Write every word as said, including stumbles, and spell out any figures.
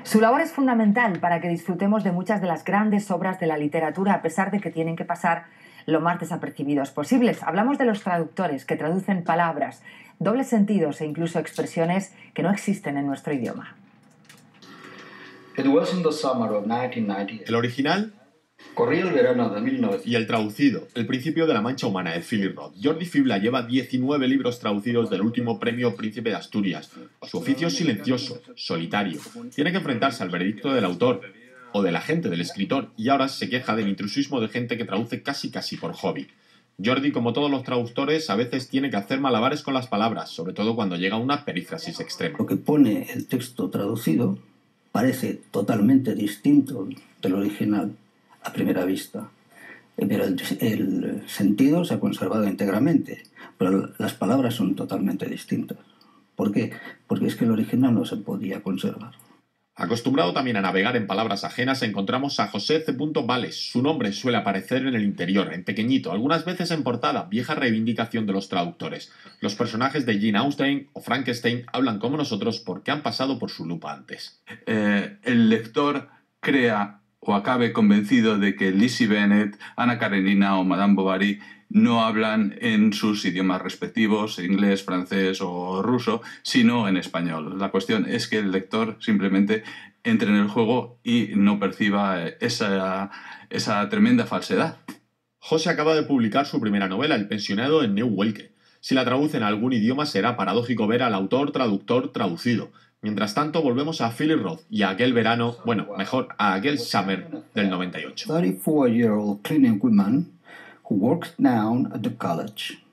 Su labor es fundamental para que disfrutemos de muchas de las grandes obras de la literatura, a pesar de que tienen que pasar lo más desapercibidos posibles. Hablamos de los traductores, que traducen palabras, dobles sentidos e incluso expresiones que no existen en nuestro idioma. El original corría el verano de mil novecientos. y el traducido, El principio de la mancha humana, de Philip Roth. Jordi Fibla lleva diecinueve libros traducidos del último premio Príncipe de Asturias. Su oficio es silencioso, solitario. Tiene que enfrentarse al veredicto del autor o del agente del escritor, y ahora se queja del intrusismo de gente que traduce casi casi por hobby. Jordi, como todos los traductores, a veces tiene que hacer malabares con las palabras, sobre todo cuando llega una perífrasis extrema. Lo que pone el texto traducido parece totalmente distinto del original a primera vista, pero el, el sentido se ha conservado íntegramente, pero las palabras son totalmente distintas. ¿Por qué? Porque es que el original no se podía conservar. Acostumbrado también a navegar en palabras ajenas, encontramos a José C. Vales. Su nombre suele aparecer en el interior, en pequeñito, algunas veces en portada, vieja reivindicación de los traductores. Los personajes de Jane Austen o Frankenstein hablan como nosotros porque han pasado por su lupa antes. Eh, el lector crea o acabe convencido de que Lizzie Bennet, Ana Karenina o Madame Bovary no hablan en sus idiomas respectivos, inglés, francés o ruso, sino en español. La cuestión es que el lector simplemente entre en el juego y no perciba esa, esa tremenda falsedad. José acaba de publicar su primera novela, El pensionado, en New Welke. Si la traducen a algún idioma será paradójico ver al autor traductor traducido. Mientras tanto, volvemos a Philip Roth y a aquel verano, bueno, mejor, a aquel summer del noventa y ocho. thirty-four-year-old cleaning woman who works down at the college.